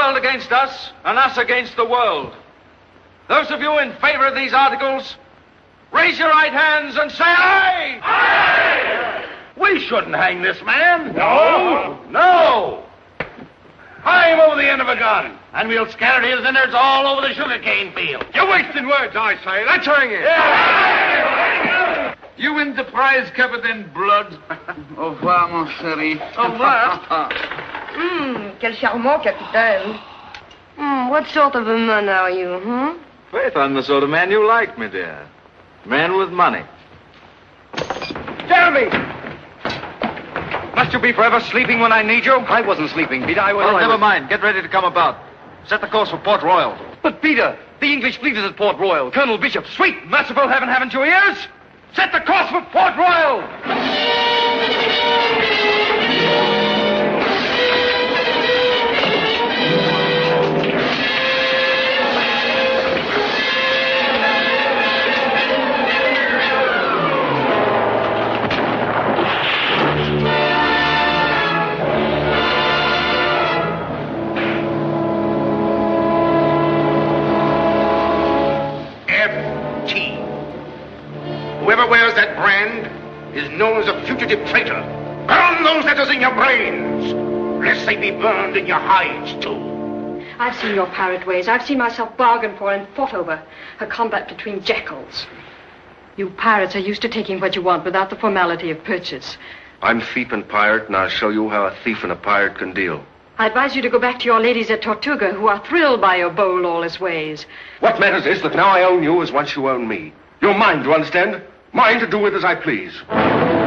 world against us, and us against the world. Those of you in favor of these articles, raise your right hands and say aye! Aye! We shouldn't hang this man. No! No! Hang him over the end of a gun, and we'll scatter his innards all over the sugarcane field. You're wasting words, I say. Let's hang him. Yeah. You win the prize covered in blood. Au revoir, mon chéri. Au revoir. Quel charmant capitaine. What sort of a man are you, Faith, I'm the sort of man you like, my dear. Man with money. Jeremy! Must you be forever sleeping when I need you? I wasn't sleeping, Peter. I was... Well, never mind. Get ready to come about. Set the course for Port Royal. But, Peter, the English fleet is at Port Royal. Colonel Bishop... Sweet, merciful heaven, haven't you ears? Set the course for Port Royal! Whoever wears that brand is known as a fugitive traitor. Burn those letters in your brains, lest they be burned in your hides, too. I've seen your pirate ways. I've seen myself bargained for and fought over. A combat between jackals. You pirates are used to taking what you want without the formality of purchase. I'm thief and pirate, and I'll show you how a thief and a pirate can deal. I advise you to go back to your ladies at Tortuga, who are thrilled by your bold, lawless ways. What matters is that now I own you as once you own me. You're mine, do you understand? Mine to do with as I please.